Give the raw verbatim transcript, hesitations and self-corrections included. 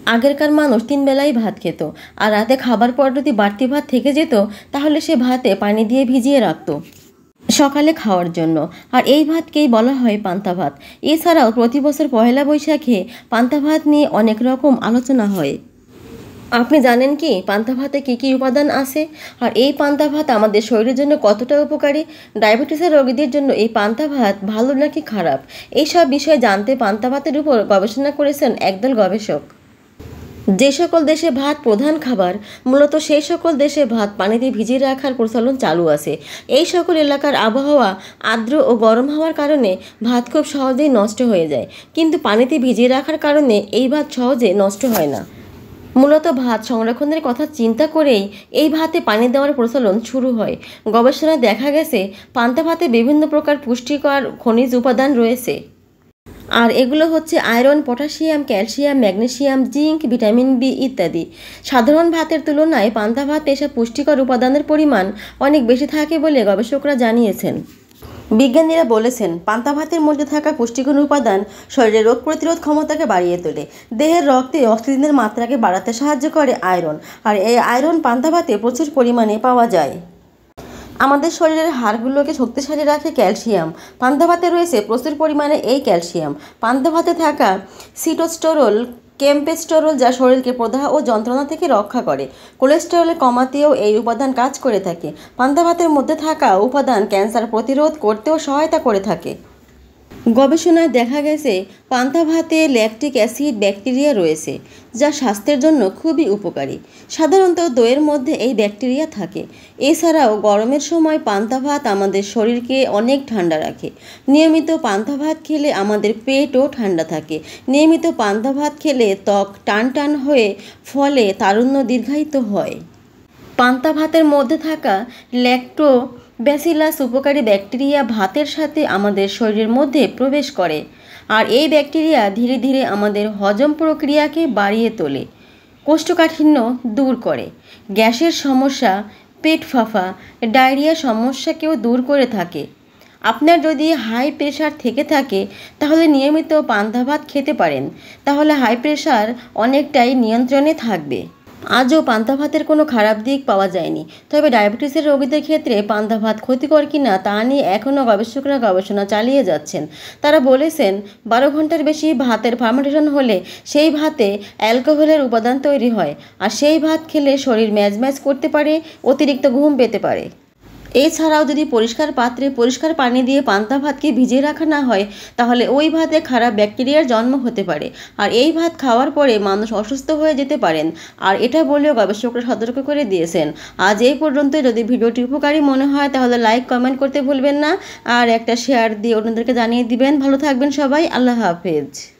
আগেরকার মানুষ তিন বেলাই ভাত খেত, আর রাতে খাবার পর যদি বাড়তি ভাত থেকে যেত তাহলে সে ভাতে পানি দিয়ে ভিজিয়ে রাখত সকালে খাওয়ার জন্য। আর এই ভাতকেই বলা হয় পান্তা ভাত। এছাড়াও প্রতি বছর পয়লা বৈশাখে পান্তা ভাত নিয়ে অনেক রকম আলোচনা হয়। আপনি জানেন কি পান্তা ভাতে কী কী উপাদান আছে, আর এই পান্তা ভাত আমাদের শরীরের জন্য কতটা উপকারী? ডায়াবেটিসের রোগীদের জন্য এই পান্তা ভাত ভালো নাকি খারাপ, এইসব বিষয়ে জানতে পান্তা ভাতের উপর গবেষণা করেছেন একদল গবেষক। যে সকল দেশে ভাত প্রধান খাবার, মূলত সেই সকল দেশে ভাত পানিতে ভিজিয়ে রাখার প্রচলন চালু আছে। এই সকল এলাকার আবহাওয়া আর্দ্র ও গরম হওয়ার কারণে ভাত খুব সহজেই নষ্ট হয়ে যায়, কিন্তু পানিতে ভিজিয়ে রাখার কারণে এই ভাত সহজে নষ্ট হয় না। মূলত ভাত সংরক্ষণের কথা চিন্তা করেই এই ভাতে পানি দেওয়ার প্রচলন শুরু হয়। গবেষণায় দেখা গেছে পান্তা ভাতে বিভিন্ন প্রকার পুষ্টিকর খনিজ উপাদান রয়েছে, আর এগুলো হচ্ছে iron, potassium, calcium, magnesium, zinc, vitamin B ইত্যাদি। সাধারণ ভাতের তুলনায় পান্তা ভাতে এসব পুষ্টিকর উপাদানের পরিমাণ অনেক বেশি থাকে বলে গবেষকরা জানিয়েছেন। বিজ্ঞানীরা বলেছেন পান্তা ভাতের মধ্যে থাকা পুষ্টিগুণ উপাদান শরীরের রোগ প্রতিরোধ ক্ষমতাকে বাড়িয়ে তোলে, দেহের রক্তে অক্সিজেনের মাত্রাকে বাড়াতে সাহায্য করে আয়রন, আর এই আয়রন পান্তা ভাতে প্রচুর পরিমাণে পাওয়া যায়। আমাদের শরীরের হাড়গুলোকে শক্তিশালী রাখে ক্যালসিয়াম। পান্তা ভাতে রয়েছে প্রচুর পরিমাণে এই ক্যালসিয়াম। পান্তা ভাতে থাকা সিটোস্টেরল, কেমপেস্টোরল যা শরীরকে প্রদাহ ও যন্ত্রণা থেকে রক্ষা করে। কোলেস্টেরল কমাতেও এই উপাদান কাজ করে থাকে। পান্তা ভাতের মধ্যে থাকা উপাদান ক্যান্সার প্রতিরোধ করতেও সহায়তা করে থাকে। গবেষণায় দেখা গেছে পান্তা ভাতে ল্যাকটিক অ্যাসিড ব্যাকটেরিয়া রয়েছে, যা স্বাস্থ্যের জন্য খুবই উপকারী। সাধারণত দইয়ের মধ্যে এই ব্যাকটেরিয়া থাকে। এছাড়াও গরমের সময় পান্তা ভাত আমাদের শরীরকে অনেক ঠান্ডা রাখে। নিয়মিত পান্তা ভাত খেলে আমাদের পেটও ঠান্ডা থাকে। নিয়মিত পান্তা ভাত খেলে ত্বক টান টান হয়ে ফলে তারুণ্য দীর্ঘায়িত হয়। পান্তা ভাতের মধ্যে থাকা ল্যাক্টো ব্যাসিলাস উপকারী ব্যাকটেরিয়া ভাতের সাথে আমাদের শরীরের মধ্যে প্রবেশ করে, আর এই ব্যাকটেরিয়া ধীরে ধীরে আমাদের হজম প্রক্রিয়াকে বাড়িয়ে তোলে, কোষ্ঠকাঠিন্য দূর করে, গ্যাসের সমস্যা, পেট ফাঁপা, ডায়রিয়া সমস্যাকেও দূর করে থাকে। আপনার যদি হাই প্রেশার থেকে থাকে তাহলে নিয়মিত পান্তা ভাত খেতে পারেন, তাহলে হাই প্রেশার অনেকটাই নিয়ন্ত্রণে থাকবে। আজও পান্তা ভাতের কোনো খারাপ দিক পাওয়া যায়নি, তবে ডায়াবেটিসের রোগীদের ক্ষেত্রে পান্তা ভাত ক্ষতিকর কিনা তা নিয়ে এখনও গবেষকরা গবেষণা চালিয়ে যাচ্ছেন। তারা বলেছেন বারো ঘন্টার বেশি ভাতের ফার্মেন্টেশন হলে সেই ভাতে অ্যালকোহলের উপাদান তৈরি হয়, আর সেই ভাত খেলে শরীর ম্যাজ ম্যাজ করতে পারে, অতিরিক্ত ঘুম পেতে পারে। এছাড়াও যদি পরিষ্কার পাত্রে পরিষ্কার পানি দিয়ে পান্তা ভাতকে ভিজিয়ে রাখা না হয় তাহলে ওই ভাতে খারাপ ব্যাকটেরিয়ার জন্ম হতে পারে, আর এই ভাত খাওয়ার পরে মানুষ অসুস্থ হয়ে যেতে পারেন। আর এটা বলেও গবেষকরা সতর্ক করে দিয়েছেন। আজ এই পর্যন্ত। যদি ভিডিওটি উপকারী মনে হয় তাহলে লাইক কমেন্ট করতে ভুলবেন না, আর একটা শেয়ার দিয়ে অন্যদেরকে জানিয়ে দিবেন। ভালো থাকবেন সবাই। আল্লাহ হাফেজ।